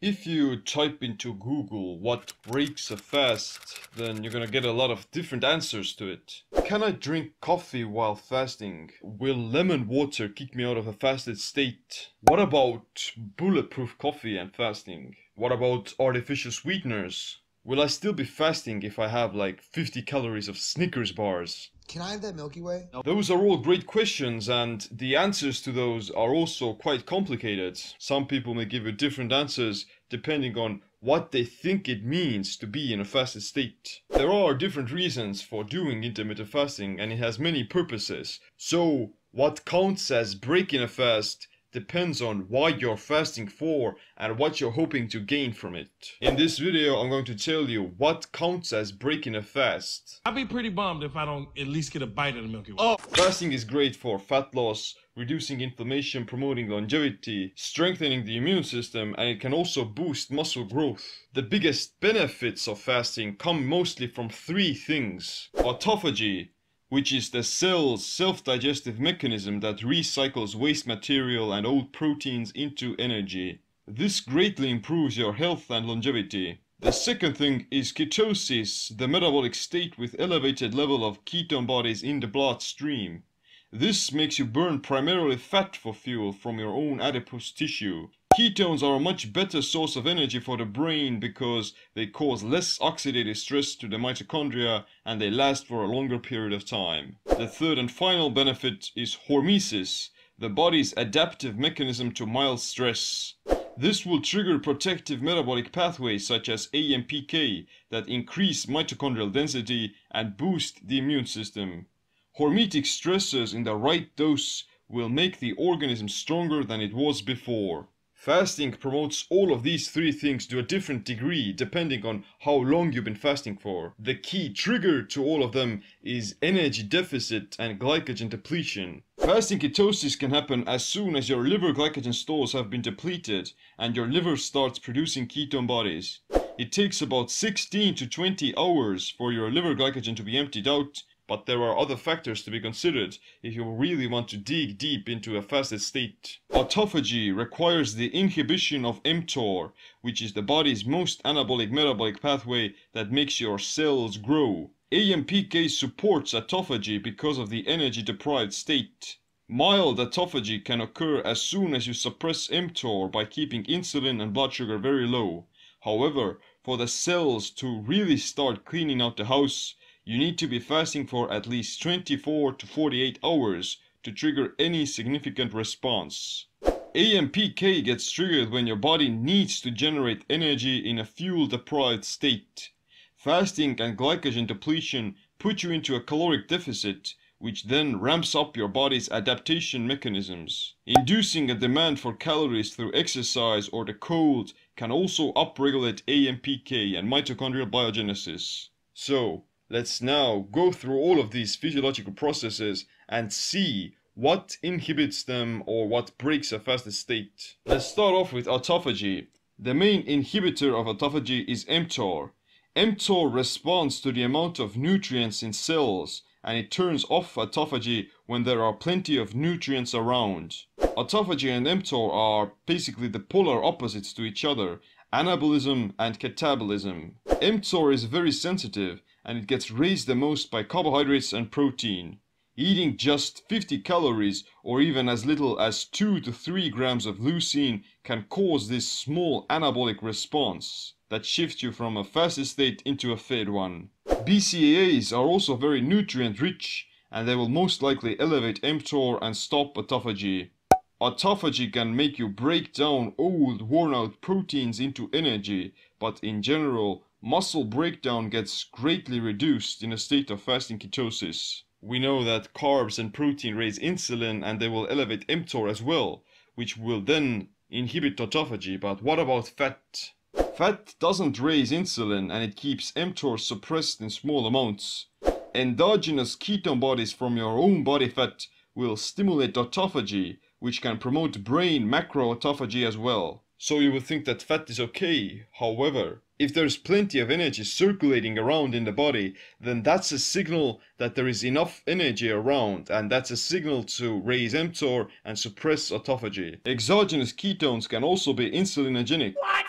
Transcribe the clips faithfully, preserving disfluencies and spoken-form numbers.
If you type into Google what breaks a fast, then you're gonna get a lot of different answers to it. Can I drink coffee while fasting? Will lemon water kick me out of a fasted state? What about bulletproof coffee and fasting? What about artificial sweeteners? Will I still be fasting if I have like fifty calories of Snickers bars? Can I have that Milky Way? Those are all great questions, and the answers to those are also quite complicated. Some people may give you different answers depending on what they think it means to be in a fasted state. There are different reasons for doing intermittent fasting, and it has many purposes. So, what counts as breaking a fast depends on why you're fasting for and what you're hoping to gain from it. In this video, I'm going to tell you what counts as breaking a fast. I'd be pretty bummed if I don't at least get a bite of the Milky Way. Oh, fasting is great for fat loss, reducing inflammation, promoting longevity, strengthening the immune system, and it can also boost muscle growth. The biggest benefits of fasting come mostly from three things. Autophagy, which is the cell's self-digestive mechanism that recycles waste material and old proteins into energy. This greatly improves your health and longevity. The second thing is ketosis, the metabolic state with elevated level of ketone bodies in the bloodstream. This makes you burn primarily fat for fuel from your own adipose tissue. Ketones are a much better source of energy for the brain because they cause less oxidative stress to the mitochondria and they last for a longer period of time. The third and final benefit is hormesis, the body's adaptive mechanism to mild stress. This will trigger protective metabolic pathways such as A M P K that increase mitochondrial density and boost the immune system. Hormetic stressors in the right dose will make the organism stronger than it was before. Fasting promotes all of these three things to a different degree depending on how long you've been fasting for. The key trigger to all of them is energy deficit and glycogen depletion. Fasting ketosis can happen as soon as your liver glycogen stores have been depleted and your liver starts producing ketone bodies. It takes about sixteen to twenty hours for your liver glycogen to be emptied out, but there are other factors to be considered if you really want to dig deep into a fasted state. Autophagy requires the inhibition of mTOR, which is the body's most anabolic metabolic pathway that makes your cells grow. A M P K supports autophagy because of the energy deprived state. Mild autophagy can occur as soon as you suppress mTOR by keeping insulin and blood sugar very low. However, for the cells to really start cleaning out the house, you need to be fasting for at least twenty-four to forty-eight hours to trigger any significant response. A M P K gets triggered when your body needs to generate energy in a fuel-deprived state. Fasting and glycogen depletion put you into a caloric deficit, which then ramps up your body's adaptation mechanisms. Inducing a demand for calories through exercise or the cold can also upregulate A M P K and mitochondrial biogenesis. So, let's now go through all of these physiological processes and see what inhibits them or what breaks a fasted state. Let's start off with autophagy. The main inhibitor of autophagy is mTOR. mTOR responds to the amount of nutrients in cells, and it turns off autophagy when there are plenty of nutrients around. Autophagy and mTOR are basically the polar opposites to each other, anabolism and catabolism. mTOR is very sensitive, and it gets raised the most by carbohydrates and protein. Eating just fifty calories or even as little as two to three grams of leucine can cause this small anabolic response that shifts you from a fasted state into a fed one. B C A As are also very nutrient rich, and they will most likely elevate mTOR and stop autophagy. Autophagy can make you break down old worn out proteins into energy, but in general, muscle breakdown gets greatly reduced in a state of fasting ketosis. We know that carbs and protein raise insulin and they will elevate mTOR as well, which will then inhibit autophagy. But what about fat? Fat doesn't raise insulin and it keeps mTOR suppressed in small amounts. Endogenous ketone bodies from your own body fat will stimulate autophagy, which can promote brain macroautophagy as well. So you would think that fat is okay. However, if there's plenty of energy circulating around in the body, then that's a signal that there is enough energy around, and that's a signal to raise mTOR and suppress autophagy. Exogenous ketones can also be insulinogenic. What?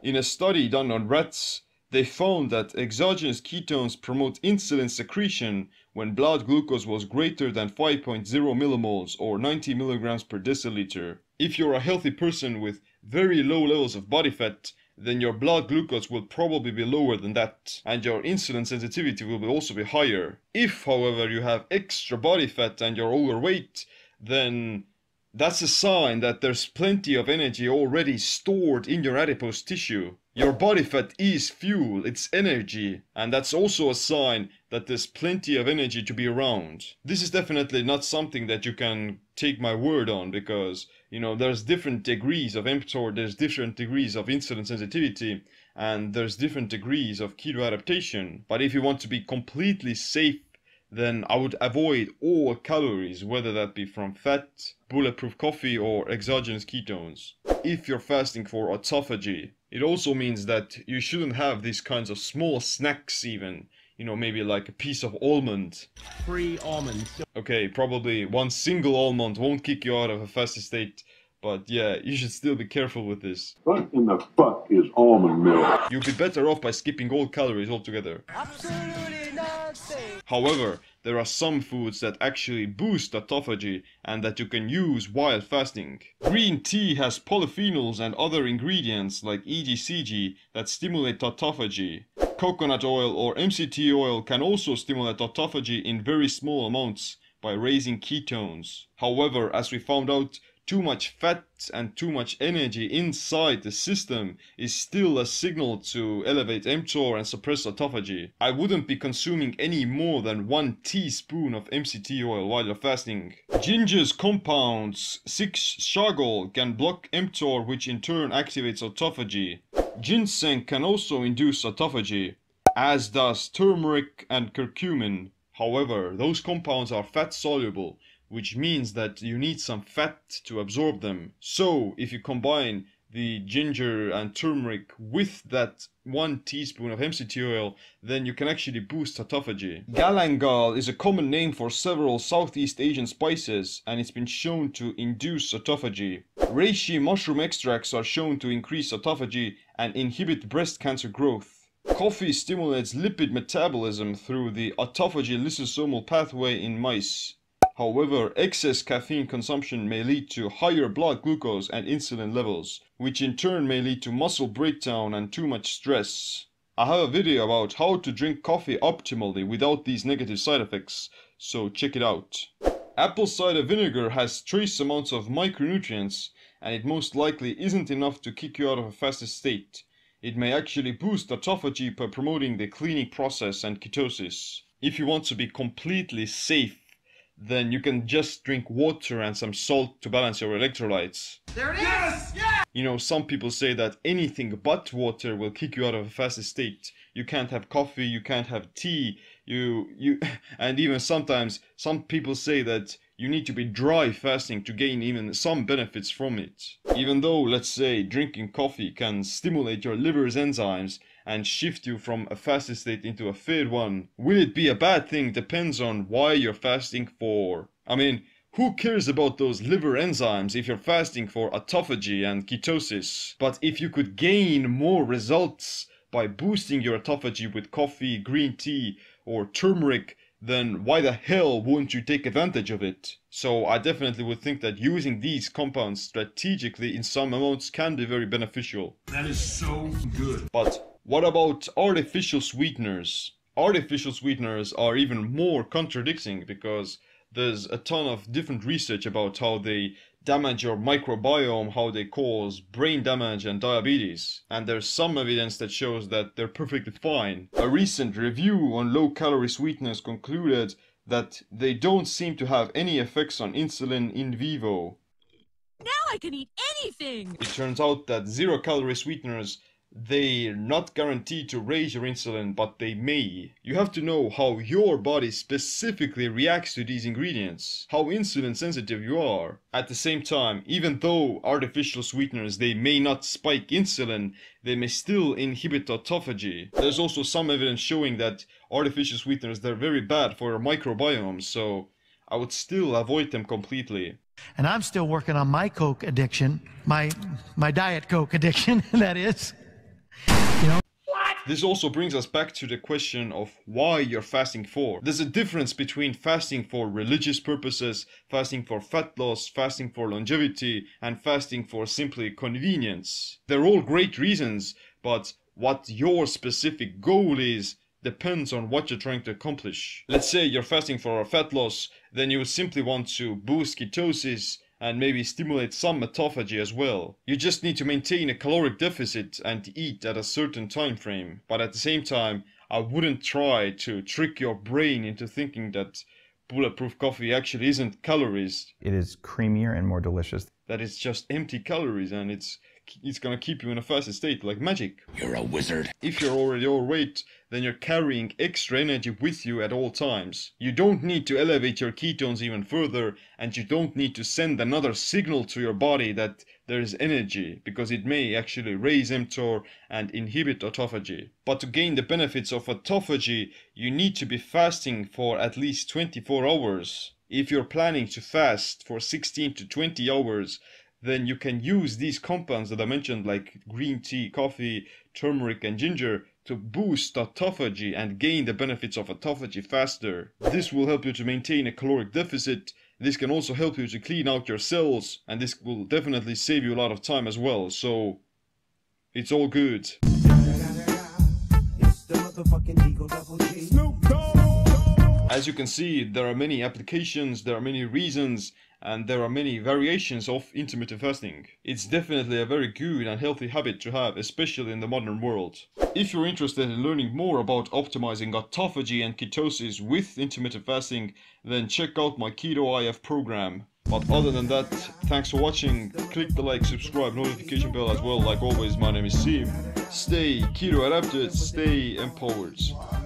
In a study done on rats, they found that exogenous ketones promote insulin secretion when blood glucose was greater than five point zero millimoles or ninety milligrams per deciliter. If you're a healthy person with very low levels of body fat, then your blood glucose will probably be lower than that, and your insulin sensitivity will also be higher. If, however, you have extra body fat and you're overweight, then that's a sign that there's plenty of energy already stored in your adipose tissue. Your body fat is fuel, it's energy, and that's also a sign that there's plenty of energy to be around. This is definitely not something that you can take my word on, because, you know, there's different degrees of mTOR, there's different degrees of insulin sensitivity, and there's different degrees of keto adaptation. But if you want to be completely safe, then I would avoid all calories, whether that be from fat, bulletproof coffee, or exogenous ketones. If you're fasting for autophagy, it also means that you shouldn't have these kinds of small snacks even. You know, maybe like a piece of almond. Free almonds. Okay, probably one single almond won't kick you out of a fasted state, but yeah, you should still be careful with this. What in the fuck is almond milk? You'll be better off by skipping all calories altogether. Absolutely nothing. However, there are some foods that actually boost autophagy and that you can use while fasting. Green tea has polyphenols and other ingredients like E G C G that stimulate autophagy. Coconut oil or M C T oil can also stimulate autophagy in very small amounts by raising ketones. However, as we found out, too much fat and too much energy inside the system is still a signal to elevate mTOR and suppress autophagy. I wouldn't be consuming any more than one teaspoon of M C T oil while you're fasting. Ginger's compounds six chagol can block mTOR, which in turn activates autophagy. Ginseng can also induce autophagy, as does turmeric and curcumin. However, those compounds are fat soluble, which means that you need some fat to absorb them. So, if you combine the ginger and turmeric with that one teaspoon of M C T oil, then you can actually boost autophagy. Galangal is a common name for several Southeast Asian spices, and it's been shown to induce autophagy. Reishi mushroom extracts are shown to increase autophagy and inhibit breast cancer growth. Coffee stimulates lipid metabolism through the autophagy lysosomal pathway in mice. However, excess caffeine consumption may lead to higher blood glucose and insulin levels, which in turn may lead to muscle breakdown and too much stress. I have a video about how to drink coffee optimally without these negative side effects, so check it out. Apple cider vinegar has trace amounts of micronutrients, and it most likely isn't enough to kick you out of a fasted state. It may actually boost autophagy by promoting the cleaning process and ketosis. If you want to be completely safe, then you can just drink water and some salt to balance your electrolytes. There it is! Yes! Yeah! You know, some people say that anything but water will kick you out of a fasted state. You can't have coffee, you can't have tea, you, you, and even sometimes some people say that you need to be dry fasting to gain even some benefits from it. Even though, let's say, drinking coffee can stimulate your liver's enzymes and shift you from a fasted state into a fed one, will it be a bad thing depends on why you're fasting for. I mean, who cares about those liver enzymes if you're fasting for autophagy and ketosis? But if you could gain more results by boosting your autophagy with coffee, green tea, or turmeric, then why the hell wouldn't you take advantage of it? So I definitely would think that using these compounds strategically in some amounts can be very beneficial. That is so good. But what about artificial sweeteners? Artificial sweeteners are even more contradicting because there's a ton of different research about how they damage your microbiome, how they cause brain damage and diabetes. And there's some evidence that shows that they're perfectly fine. A recent review on low-calorie sweeteners concluded that they don't seem to have any effects on insulin in vivo. Now I can eat anything! It turns out that zero-calorie sweeteners, they're not guaranteed to raise your insulin, but they may. You have to know how your body specifically reacts to these ingredients, how insulin sensitive you are. At the same time, even though artificial sweeteners, they may not spike insulin, they may still inhibit autophagy. There's also some evidence showing that artificial sweeteners, they're very bad for your microbiome, so I would still avoid them completely. And I'm still working on my Coke addiction, my my Diet Coke addiction, that is. You know? This also brings us back to the question of why you're fasting for. There's a difference between fasting for religious purposes, fasting for fat loss, fasting for longevity, and fasting for simply convenience. They're all great reasons, but what your specific goal is depends on what you're trying to accomplish. Let's say you're fasting for fat loss, then you simply want to boost ketosis and maybe stimulate some autophagy as well. You just need to maintain a caloric deficit and eat at a certain time frame. But at the same time, I wouldn't try to trick your brain into thinking that bulletproof coffee actually isn't calories. It is creamier and more delicious. That it's just empty calories and it's it's gonna keep you in a fasted state like magic. You're a wizard. If you're already overweight, then you're carrying extra energy with you at all times. You don't need to elevate your ketones even further, and you don't need to send another signal to your body that there is energy, because it may actually raise mTOR and inhibit autophagy. But to gain the benefits of autophagy, you need to be fasting for at least twenty-four hours. If you're planning to fast for sixteen to twenty hours, then you can use these compounds that I mentioned, like green tea, coffee, turmeric and ginger, to boost autophagy and gain the benefits of autophagy faster. This will help you to maintain a caloric deficit. This can also help you to clean out your cells, and this will definitely save you a lot of time as well, so it's all good. As you can see, there are many applications, there are many reasons, and there are many variations of intermittent fasting. It's definitely a very good and healthy habit to have, especially in the modern world. If you're interested in learning more about optimizing autophagy and ketosis with intermittent fasting, then check out my Keto I F program. But other than that, thanks for watching. Click the like, subscribe, notification bell as well. Like always, my name is Siim. Stay keto adapted, stay empowered.